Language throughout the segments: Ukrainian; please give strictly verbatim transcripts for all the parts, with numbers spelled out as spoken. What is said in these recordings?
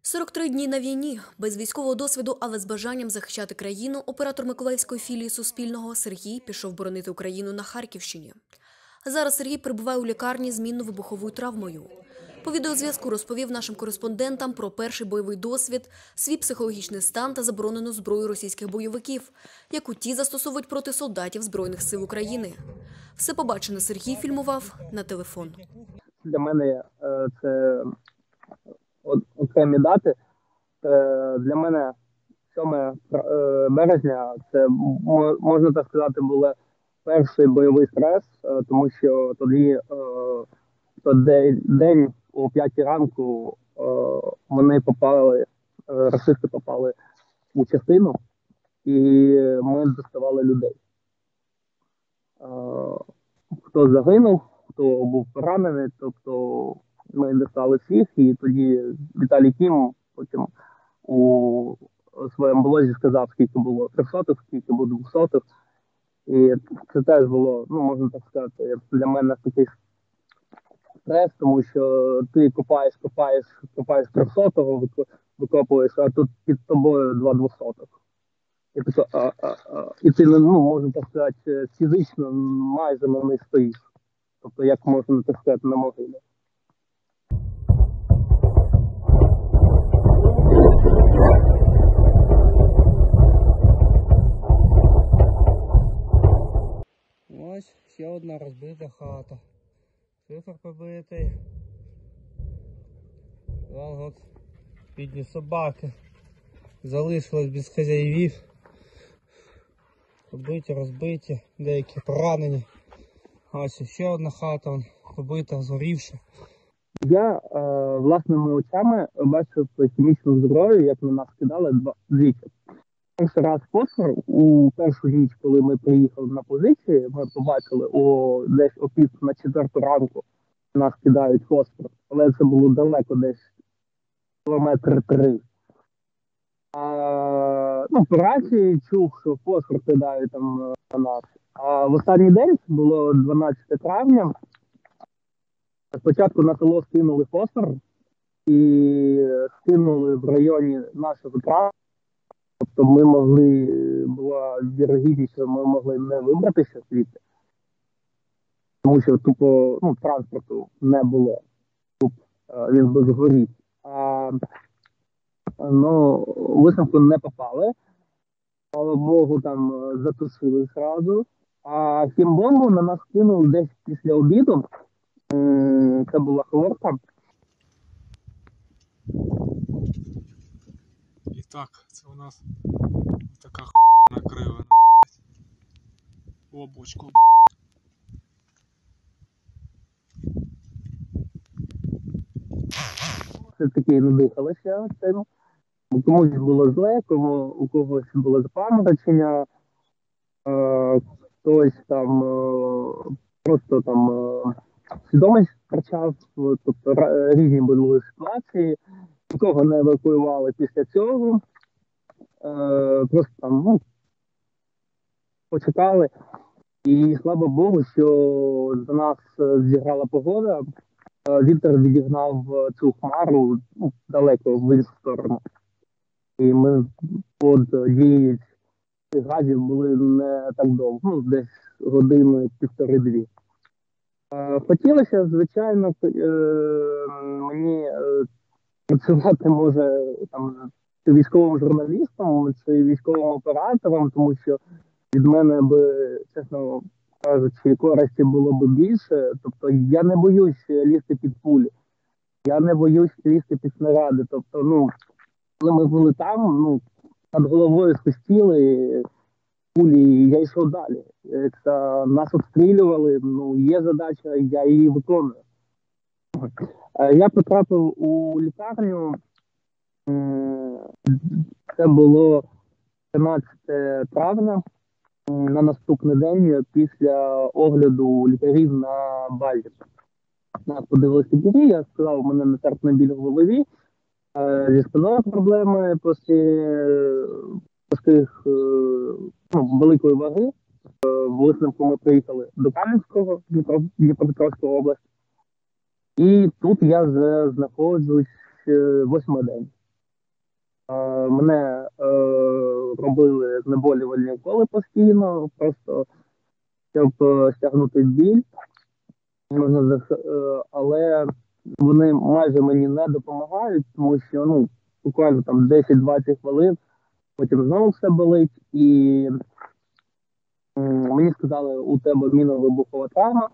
сорок три дні на війні. Без військового досвіду, але з бажанням захищати країну, оператор Миколаївської філії Суспільного Сергій пішов боронити Україну на Харківщині. Зараз Сергій перебуває у лікарні з мінно-вибуховою травмою. По відеозв'язку розповів нашим кореспондентам про перший бойовий досвід, свій психологічний стан та заборонену зброю російських бойовиків, яку ті застосовують проти солдатів Збройних сил України. Все побачене Сергій фільмував на телефон. Для мене це окремі дати. Для мене сьоме березня, це, можна так сказати, був перший бойовий стрес, тому що тоді той день о п'ятій ранку вони попали, рашисти попали у частину, і ми доставали людей. Хто загинув, хто був поранений, тобто ми достали всіх, і тоді Віталій Кім потім у своєму блозі сказав, скільки було трьохсотих, скільки було двохсотих. І це теж було, ну, можна так сказати, для мене такий стрес, тому що ти копаєш, копаєш, копаєш трьохсотого, викопуєш, а тут під тобою два двохсотих. І, а, а, а, і ти, ну, можна так сказати, фізично майже на них стоїш. Тобто, як можна так сказати, на могилі. Ось ще одна розбита хата. Шифер побитий. Вон от бідні собаки. Залишились без хазяїв. Побиті, розбиті, деякі поранені. Ось ще одна хата, побита, згорівша. Я е, власними очами бачив хімічну зброю, як на нас кидали двічі. Перший раз фосфор, у першу ніч, коли ми приїхали на позиції, ми побачили о, десь о пів на четверту ранку нас кидають фосфор. Але це було далеко, десь кілометри три. А, ну, по рації чув, що фосфор кидають там на нас. А в останній день, це було дванадцяте травня, спочатку на село скинули фосфор і скинули в районі нашого транспорту. Тобто ми могли, була вірогідність, що ми могли не вибратися звідти, тому що тупо, ну, транспорту не було, Туп, він би згорів. А, ну, висновку не попали, слава Богу, там затушили зразу. А хімбомбу на нас кинули десь після обіду, це була хлорка. І так, це у нас така хуйня накрила. Облачко. Все-таки не дихалося цим. Комусь було зле, кому, у когось було запаморочення, е, хтось там е, просто там е, свідомість втрачав, тобто різні були ситуації. Нікого не евакуювали після цього, е, просто там, ну, почекали. І слава Богу, що за нас зіграла погода, е, вітер відігнав цю хмару, ну, далеко в іншу сторону. І ми під дією цих газів були не так довго, ну, десь години півтори-дві. Е, хотілося, звичайно, е, мені е, працювати, може, там, чи військовим журналістом, чи військовим оператором, тому що від мене би, чесно кажучи, користі було б більше. Тобто я не боюсь лізти під пулі, я не боюсь лізти під снаряди. Тобто, ну, коли ми були там, ну, над головою свистіли пулі, і я йшов далі. Це, нас обстрілювали, ну, є задача, я її виконую. Я потрапив у лікарню, це було тринадцяте травня, на наступний день після огляду лікарів на базі. Нас подивилися лікарі, я сказав, у мене нетерпний біль в голові, зі спиною проблеми після таких, ну, великої ваги. В висновку ми приїхали до Кам'янського, Дніпропетровської області. І тут я вже знаходжусь восьмий день. Е, Мене е, робили знеболювальні уколи постійно, просто щоб е, стягнути біль. Можна зах- е, але вони майже мені не допомагають, тому що ну, буквально там десять-двадцять хвилин, потім знову все болить, і м, мені сказали, у тебе мінно-вибухова травма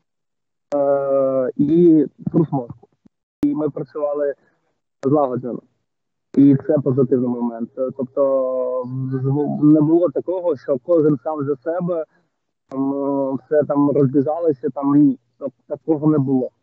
е, і трус мозку. І ми працювали злагоджено. І це позитивний момент. Е, Тобто з- не було такого, що кожен сам за себе там, е, все там розбіжалося, там ні. Тобто такого не було.